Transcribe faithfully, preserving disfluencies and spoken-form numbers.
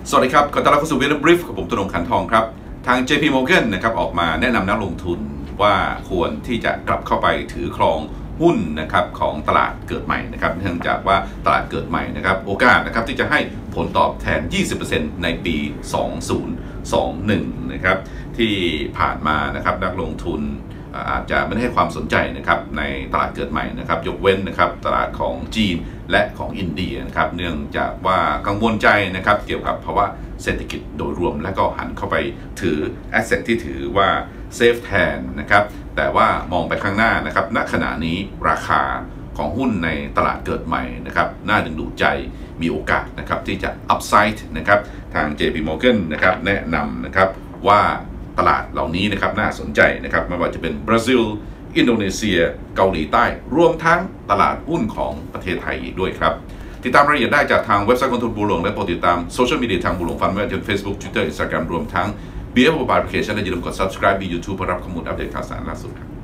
สวัสดีครับขอต้อนรับเข้าสู่เวลบริฟกับผมตุลงขันทองครับทาง เจ พี Morgan นะครับออกมาแนะนำนักลงทุนว่าควรที่จะกลับเข้าไปถือครองหุ้นนะครับของตลาดเกิดใหม่นะครับเนื่องจากว่าตลาดเกิดใหม่นะครับโอกาสนะครับที่จะให้ผลตอบแทน ยี่สิบเปอร์เซ็นต์ ในปี สองพันยี่สิบเอ็ด นะครับที่ผ่านมานะครับนักลงทุนอาจจะไม่ได้ให้ความสนใจนะครับในตลาดเกิดใหม่นะครับยกเว้นนะครับตลาดของจีนและของอินเดียนะครับเนื่องจากว่ากังวลใจนะครับเกี่ยวกับภาวะเศรษฐกิจโดยรวมและก็หันเข้าไปถือแอสเซทที่ถือว่าเซฟแทนนะครับแต่ว่ามองไปข้างหน้านะครับณขณะนี้ราคาของหุ้นในตลาดเกิดใหม่นะครับน่าดึงดูดใจมีโอกาสนะครับที่จะอัพไซด์นะครับทาง เจ พี Morgan นะครับแนะนำนะครับว่าตลาดเหล่านี้นะครับน่าสนใจนะครับไม่ว่าจะเป็นบราซิลอินโดนีเซียเกาหลีใต้รวมทั้งตลาดหุ้นของประเทศไทยอีกด้วยครับติดตามรายละเอียดได้จากทางเว็บไซต์กองทุนบัวหลวงและโปรดติดตามโซเชียลมีเดียทางบัวหลวงฟันไม่ว่าจะเป็น Facebook Twitter Instagram รวมทั้ง บี เอฟ Mobile Application และอย่าลืมกด Subscribe ใน YouTube เพื่อรับข้อมูลอัปเดตข่าวสารล่าสุดครับ